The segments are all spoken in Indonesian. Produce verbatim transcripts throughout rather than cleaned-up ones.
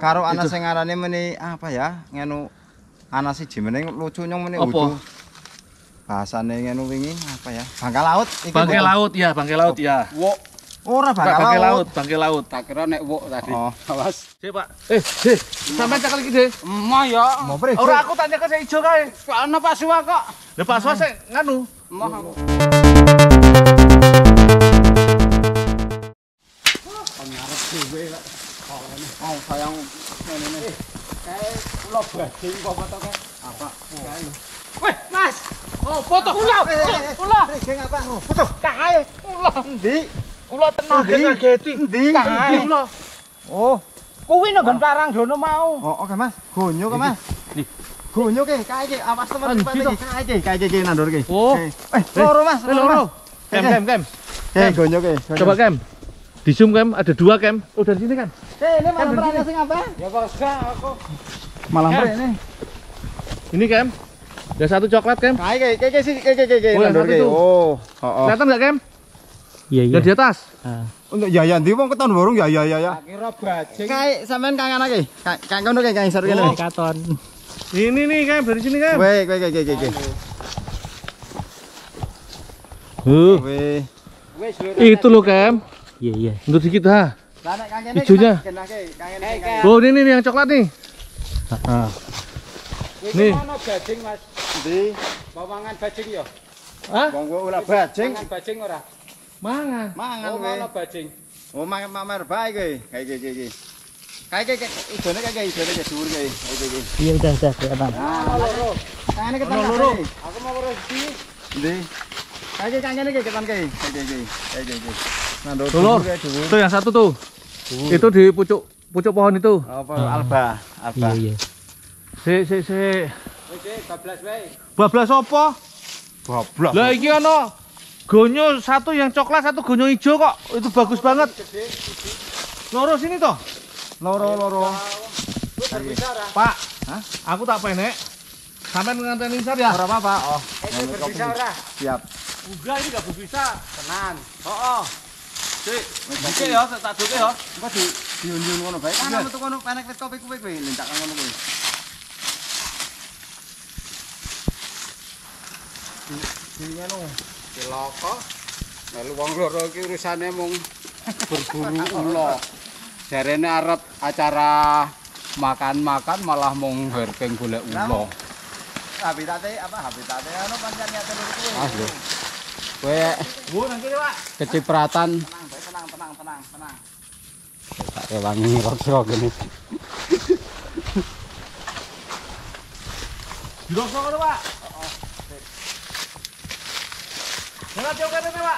Karo ana sing ngarane meni apa ya? Ngenu ana siji meneh lucu nyong meni udu. Bahasane ngenu wingi apa ya? Bangkai laut iki. Bangkai laut ya, bangkai laut ya. Wok. Ora bangkai laut. laut, bangkai laut. Tak kira nek wok tadi. Oh, awas. Sik, Pak. Eh, Deh, sampean cekel iki, Deh. Emoh ya. Ora aku tanya ke sing ijo kae. Ana Pak Suwa kok. Lah Pak Suwa sik nganu. Emoh aku. Ngarep dhewe kok. Oh, sayang ngene. Kae kula bajing kok fotoke. Apa? Kae. Weh, Mas. Oh, foto kula. Kula. Sing apa? Foto. Kae. Kula. Endi? Kula tenan ngageti. Endi? Kae kula. Oh, kuwi nang parang dono mau. oh oke Mas. Gonyo ke Mas? Nih. Gonyo ke kae iki awas temen iki. Kae iki, kae iki nandur iki. Oh. Eh, loro Mas, loro. Kem, kem, kem. Eh, gonyo ke. Coba Kem. Di zoom Kem, ada dua Kem. Oh, dari sini kan? Eh, ini malah berani sing apa? Ya kok enggak aku. Malah ini. Ini Kem. Ada satu coklat Kem. Kae iki, iki sih, iki iki iki. Oh, nandur iki. Oh, heeh. Kelihatan enggak Kem? Iya, iya. Yang di atas. Heeh. Untuk ya ya ndi wong keton borong ya ya ya ya. Kira bajing. Kae sampean kang ana iki. Kang kono ki kang isor kene. Katon. Ini nih Kem, dari sini Kem. Weh, kowe iki iki iki. Uh. Weh. Wis lho. Itu loh Kem. Iya, iya. Untuk dikit ha. Lah nek kang kene Ijonya. kenake, kang kene. Oh, ini nih yang coklat nih. Heeh. Nih. Ono bajing Mas. Ndi? Mau mangan bajing ya? Hah? Wong kowe ora bajing. Mangan bajing ora? Mangan. Mangan Oh, kowe. ono bajing. Oh, mangan mamer bae kowe. Kae iki iki iki. Kae iki ijone kae iki ijone iki dhuwur kae. Iki iki. Iya, udah, udah, kelihatan. Nah, loro. Kang kene keton loro. Aku mau urus di. Ndi? Kae iki kang kene iki keton kae. Kae iki iki. Kae iki iki. Nandur Dulur. dhuwur kae dhuwur. Tuh yang satu tuh. Itu di pucuk pucuk pohon itu. Apa alba? Alba. Iya, iya. Si si si. Wis bablas wae. Bablas apa? Goblok. Lah iki ana gonyo satu yang coklat, satu gonyo hijau kok. Itu bagus banget. Loro sini toh. Loro loro. Wis bisa ora? Pak, hah? Aku tak penek. Sampean nganteni sar ya? Ora apa-apa. Oh, Eh, bisa ora? siap. Udah ini gak bisa. Tenan. Heeh. Sik, iki ya tak duke ya. Engko di diun-diun ngono bae. Kan metu kono penek wit kopi kuwi kuwi lincak ngono kuwi. Di ngono. Cilaka. Melu wong loro iki urusane mung berburu ula. Jarene arep acara makan-makan malah mung herpeng golek ula. Habitate apa habitate ono pancen niate lho kuwi. Ah lho. Kowe Bu, nang kene, Pak. kecipratan Tenang bae, tenang tenang tenang tenang. tak rewangi kira-kira gini. Dirosok ngono, Pak. Heeh. Jangan jauh kene, Pak.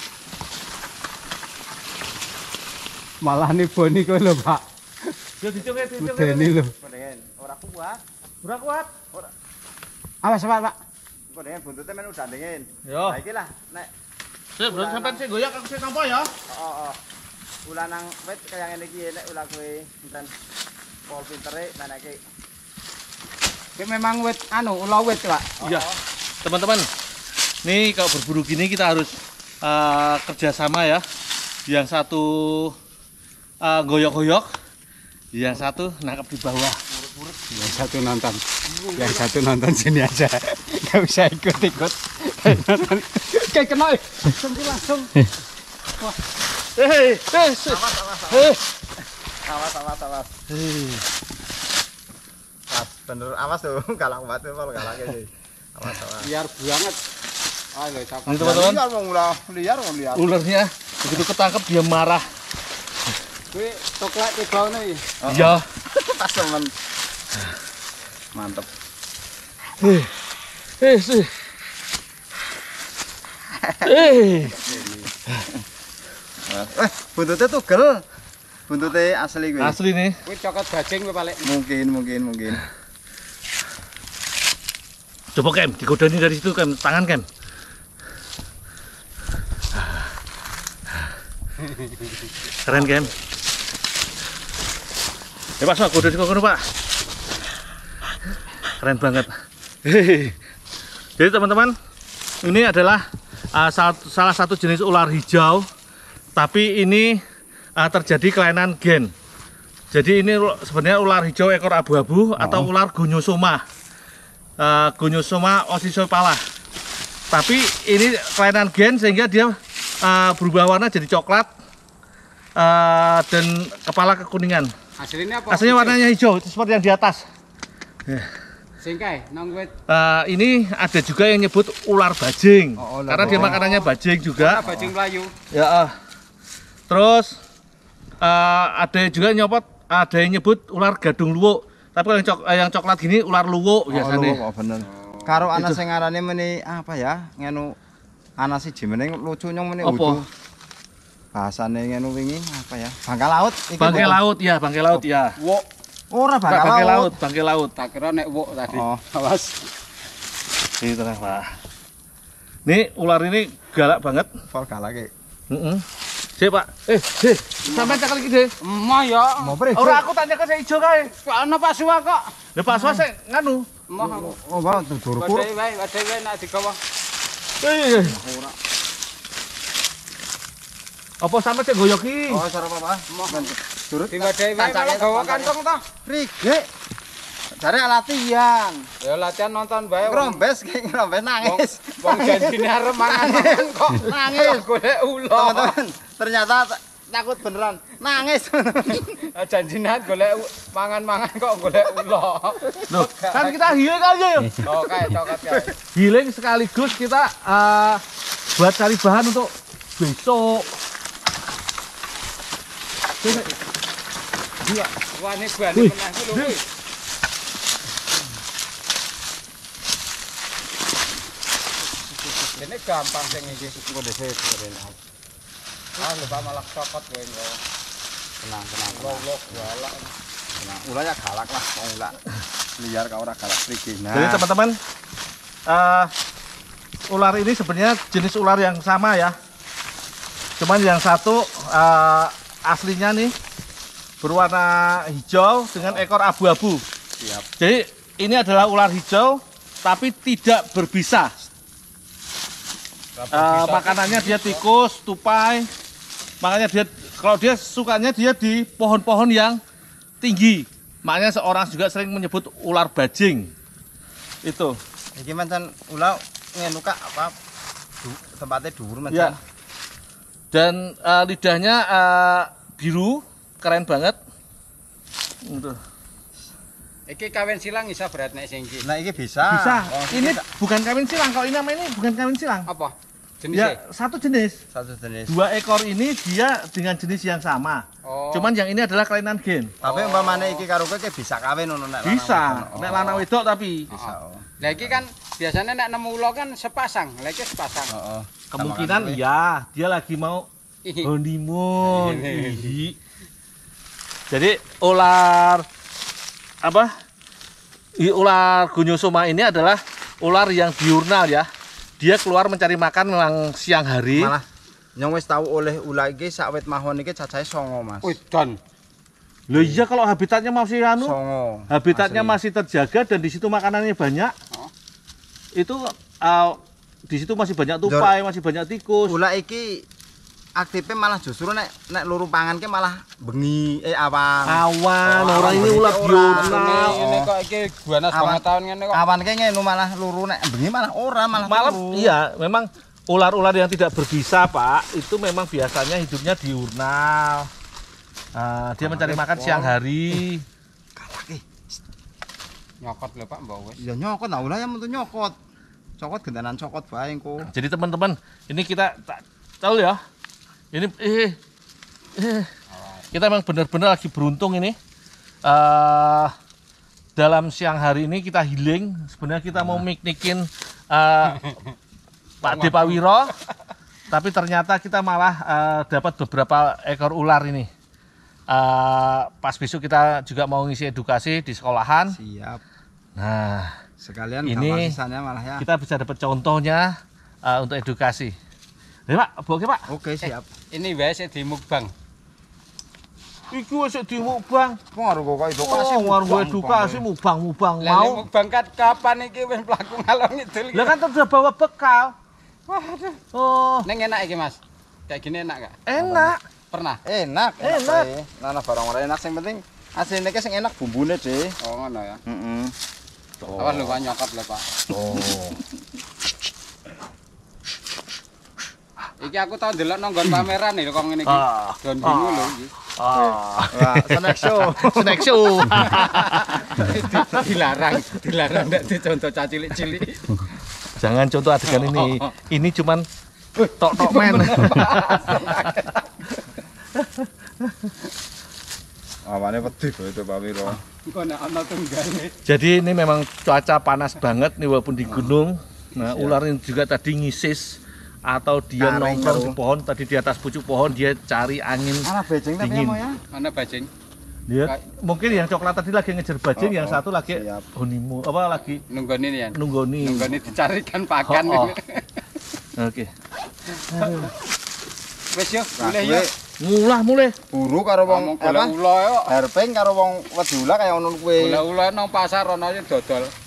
Malah niboni kowe lho, Pak. Yo dicunge dicunge. Medeni lho. Koden ora kuat. Ora kuat. Ora. Awas, Pak, Pak. Koden buntute men udah dingin. Yo. Lah iki lah nek Sik, bro, sampean sik goyak aku sik tampa ya. heeh heeh. Ulah nang wit kaya ngene iki nek ulah kowe enten pol pintere meneke. Iki memang wit anu, ula wit, Pak. Iya. Teman-teman. Nih kalau berburu gini kita harus uh, kerjasama ya. Yang satu uh, goyok-goyok, yang satu nangkap di bawah. Yang satu nonton, yang satu nonton sini aja, nggak usah ikut-ikut. Kayak nonton, kayak kena, langsung langsung. Hei, hei, hei. Awas awas awas. Pas bener awas tuh galak banget pol galak iki. Awas awas. Biar banget. Ayo, siapa? Ini teman-teman, Liar wong ulah liar wong liar. ularnya begitu ketangkep dia marah. Kuwi coklat tiga ngono iki. Iya. Pas temen. Mantep. Eh, eh, sih. Eh, Eh, buntutnya tugel. Buntutnya asli kuwi. asli nih. Kuwi coklat bajing kuwi paling. Mungkin mungkin mungkin. Coba Kem, digodoni dari situ Kem, tangan Kem. Keren Kem. Ya Pak, so, godoni kok Pak. Keren banget. Hehehe. Jadi teman-teman, ini adalah uh, salah satu jenis ular hijau, tapi ini uh, terjadi kelainan gen. Jadi ini sebenarnya ular hijau ekor abu-abu oh. atau ular gonyosoma. Uh, gonyosoma ossicipala. Tapi ini kelainan gen sehingga dia uh, berubah warna jadi coklat uh, dan kepala kekuningan. Hasilnya apa? Hasilnya warnanya hijau seperti yang di atas. Singkai, nongwet. Uh, ini ada juga yang nyebut ular bajing, oh, ular karena dia makanannya bajing juga. Ular bajing Melayu. Ya. Uh. Terus uh, ada juga nyopot, ada yang nyebut ular gadung luwuk. Tapi kalau yang, cok yang coklat gini ular luwuk oh, biasanya. Oh, bener. Karo ana sing ngarane meni apa ya? Ngenu ana siji meneng lucu nyong meni utuh. Bahasane ngenu wingi apa ya? Bangkai laut iki. Bangkai laut ya, bangkai laut ya. Wok. Ora bangkai laut. Bangkai laut, bangkai laut. Tak kira nek wok tadi. Oh. Awas. Ini tenang, Pak. Nih ular ini galak banget. Vol galak iki. Heeh. Sik, Pak. Eh, sik. Sampai cakal iki, Dek. Emah ya. Ora aku tanya ke sing ijo kae. Ana Pak Suwa kok. Lah Pak Suwa sik nganu. Emah aku. Oh, Bang, durku. Wadah wae, wadah wae nak digawa. Eh. Apa sampe sik goyok iki? Oh, cara apa? Emah. Durut. Diwadahi wae malah gawa kantong ta. Rige. Jare latihan. Ya latihan nonton bae. Ngrombes ki ngrombes nangis. Wong janjine arep mangan kok nangis golek ulo. Teman-teman, ternyata takut beneran nangis. Janjine golek mangan-mangan kok golek ulo. Loh, kan kita healing aja ya. Oh, kayak coklat kae. Healing sekaligus kita uh, buat cari bahan untuk besok. Dua. Wah, ini bane meneh ku lho kuwi. Ini gampang sing iki. Engko dhewe keren. Ah, lupa malah cokot kowe engko. Tenang, tenang. Lolok galak. Tenang. Ulah ya galak lah, wong ulah. Liar ka ora galak rige. Nah. Jadi teman-teman, uh, ular ini sebenarnya jenis ular yang sama ya. Cuman yang satu uh, aslinya nih berwarna hijau dengan ekor abu-abu. Siap. Jadi ini adalah ular hijau tapi tidak berbisa. Uh, makanannya dia tikus, tupai. Makanya dia kalau dia sukanya dia di pohon-pohon yang tinggi. Makanya seorang juga sering menyebut ular bajing. Itu. Iki mancen ulah ngenu Kak apa du, tempatnya dhuwur mancen. Ya. Dan uh, lidahnya uh, biru, keren banget. Itu. Iki kawin silang bisa berat nek sing iki. Nah, iki bisa. Bisa. Oh, ini bisa. bukan kawin silang. Kalau ini namanya ini bukan kawin silang. Apa? Jenisnya? Ya, satu jenis. Satu jenis. Dua ekor ini dia dengan jenis yang sama. Oh. Cuman yang ini adalah kelainan gen. Tapi Oh. umpamane iki karo kowe bisa kawin ngono nek lanang Bisa. wedok. Nek lanang wedok tapi Bisa. Oh. Lah iki kan biasanya nek nemu ulo kan sepasang. Lah iki sepasang. Heeh. kemungkinan iya dia lagi mau honeymoon. Ih. Jadi ular apa? I, ular gonyosoma ini adalah ular yang diurnal ya. Dia keluar mencari makan memang siang hari. Malah nyong wis tau oleh ulah iki sak wit mahon iki cacahe songo, Mas. Wih, don. Loh iya kalau habitatnya masih anu, Songo. habitatnya Asli. masih terjaga dan di situ makanannya banyak. Oh. Itu uh, di situ masih banyak tupai, masih banyak tikus. Ulah iki aktifnya malah justru nek nek luru pangan ke malah bengi eh awan. Awan, Oh, orang ini awan. ulah Ora. diurnal. Ini kok iki buanas Awan. banget tahun ngene kok. Awan ke ngene malah luru nek bengi malah ora malah Malam turu. iya, memang ular-ular yang tidak berbisa, Pak, itu memang biasanya hidupnya diurnal. Nah, dia mencari makan siang hari. Nyokot lho Pak, mbok wis. Ya nyokot nah ulah yang metu nyokot. Cokot gendanan cokot bae engko. Jadi teman-teman, ini kita tak tahu ya. Ini eh, eh kita memang benar-benar lagi beruntung ini. Uh, dalam siang hari ini kita healing. Sebenarnya kita mau miknikin uh, Pak Depawiro, tapi ternyata kita malah uh, dapat beberapa ekor ular ini. Uh, pas besok kita juga mau ngisi edukasi di sekolahan. Siap. Nah, Sekalian ini kapasisannya malah ya. kita bisa dapat contohnya uh, untuk edukasi. Ya, Pak, oke Pak. Oke, siap. Ini wae sing di mukbang. Iki wis dimukbang. Pengaruh kok edukasi Oh, ngaruh edukasi mubang-mubang Lah mau. mukbang kan kapan iki wis mlaku ngalor ngidul. Lah kan sudah bawa bekal. Waduh. Oh, Neng enak iki, Mas. Kayak gini enak gak? enak. Pernah? Enak, Enak. bae. Nana barang ora enak sing penting Asline ki sing enak bumbune, Dik. Oh ngono ya. Heeh. Awas lho Pak nyokot lho Pak. Oh. Iki aku tau ndelok nang nggon pameran lho kok ngene iki. Ah. Don bingung lho iki. Ah. Wah, snack show. Snack show. Dilarang, dilarang nek dicontoh cah cilik-cilik. Jangan contoh adegan ini. Ini cuman tok-tok men. Awane pedih kok itu Pak Wiro. Engko nek ana tunggale. Jadi ini memang cuaca panas banget nih walaupun di gunung. Nah, ular ini juga tadi ngisis atau dia Taring nongkrong karo. di pohon, tadi di atas pucuk pohon dia cari angin. Ana bejeng tapi Dingin. mau ya. Ana bajing. Dia mungkin yang coklat tadi lagi ngejar bajing, Oh, yang oh, satu lagi siap. honeymoon apa lagi Nunggoni ya. nunggoni. Nunggoni dicarikan pakan. Oh, oh. Oke. Wis yo, Nah, mulai kowe yo. Mulah mulai. buru karo Ngomong wong apa? ula yo. Herping karo wong wedula kaya ngono kuwi. Ula-ula nang pasar ana yo dodol.